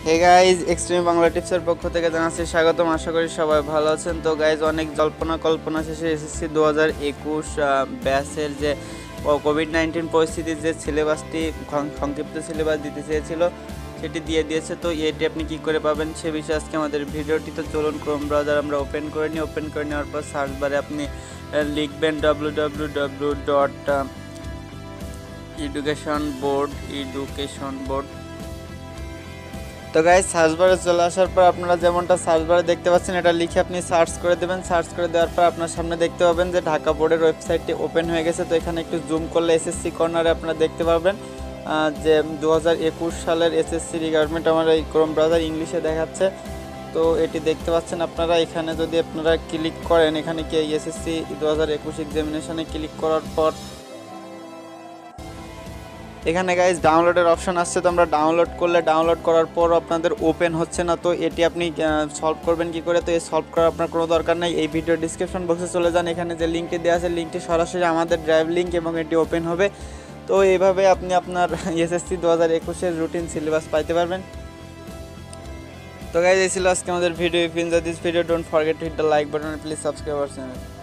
হে guys, extreme Bangla টিপসের পক্ষ থেকে জানাচ্ছি স্বাগতম। আশা করি সবাই ভালো আছেন। তো গাইজ, অনেক জল্পনা কল্পনা শেষে এসএসসি 2021 ব্যাচের যে কোভিড-19 পরিস্থিতির যে সিলেবাসটি সংক্ষিপ্ত সিলেবাস দিতে চেয়েছিল সেটি দিয়ে দিয়েছে। তো এটি আপনি কী করে পাবেন সে বিষয়ে আজকে আমাদের ভিডিওটি। তো চলুন ক্রোম ব্রাউজার আমরা ওপেন করে নিই। ওপেন করে নেওয়ার পর সার্চ বারে আপনি লিখবেন www.education board। তো গাইজ, সার্চ বারে চলে আসার পর আপনারা যেমনটা সার্চ বারে দেখতে পাচ্ছেন এটা লিখে আপনি সার্চ করে দেবেন। সার্চ করে দেওয়ার পর আপনার সামনে দেখতে পাবেন যে ঢাকা বোর্ডের ওয়েবসাইটটি ওপেন হয়ে গেছে। তো এখানে একটু জুম করলে এসএসসি কর্নারে আপনারা দেখতে পাবেন যে 2021 সালের এসএসসি রিক্রুটমেন্ট আমার এই ক্রোম ব্রাউজার ইংলিশে দেখাচ্ছে। তো এটি দেখতে পাচ্ছেন আপনারা। এখানে যদি আপনারা ক্লিক করেন, এখানে কি এসএসসি 2021 এক্সামিনেশনে ক্লিক করার পর এখানে গাইজ ডাউনলোডের অপশন আসছে। তো আমরা ডাউনলোড করলে ডাউনলোড করার পর আপনাদের ওপেন হচ্ছে না। তো এটি আপনি সলভ করবেন কি করে? তো এই সলভ করার আপনার কোনো দরকার নেই। এই ভিডিও ডিসক্রিপশন বক্সে চলে যান, এখানে যে লিঙ্কটি দেওয়া আছে লিঙ্কটি সরাসরি আমাদের ড্রাইভ লিঙ্ক এবং এটি ওপেন হবে। তো এইভাবে আপনি আপনার এসএসসি 2021-এর রুটিন সিলেবাস পাইতে পারবেন। তো গাইজ, এই ছিল আজকে আমাদের video. If you enjoy this video, don't forget to hit the like button, please subscribe our channel.